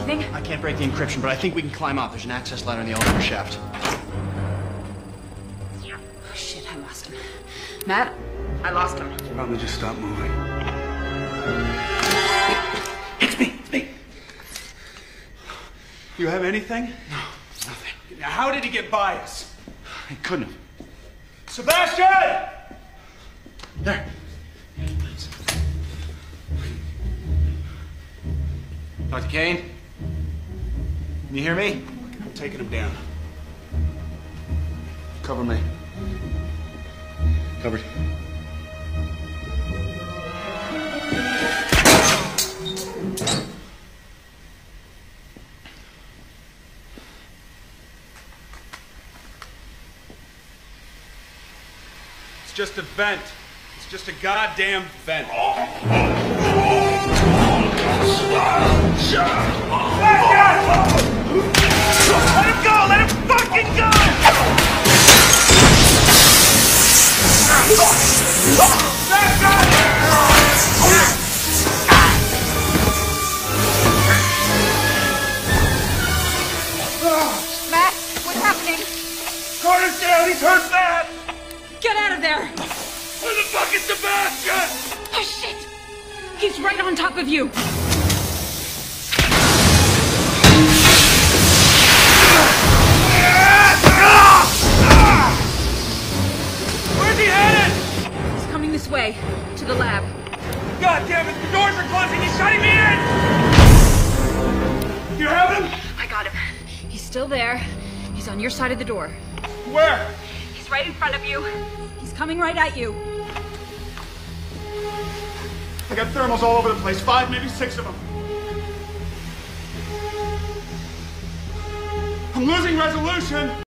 anything? I can't break the encryption, but I think we can climb up. There's an access ladder in the elevator shaft. Oh, shit, I lost him. Matt, I lost him. Probably just stop moving. It's me! It's me! You have anything? No, nothing. Now, how did he get by us? I couldn't have. Sebastian! There. Dr. Kane? Can you hear me? I'm taking him down. Cover me. Covered. It's just a vent. It's just a goddamn vent. Let him go! Let him fucking go! Matt, what's happening? Carter's down! He's hurt bad! Get out of there! Where the fuck is Sebastian? Oh, shit! He's right on top of you! Where's he headed? He's coming this way, to the lab. God damn it! The doors are closing! He's shutting me in! You have him? I got him. He's still there. He's on your side of the door. Where? He's right in front of you. He's coming right at you. I got thermals all over the place. 5, maybe 6 of them. I'm losing resolution.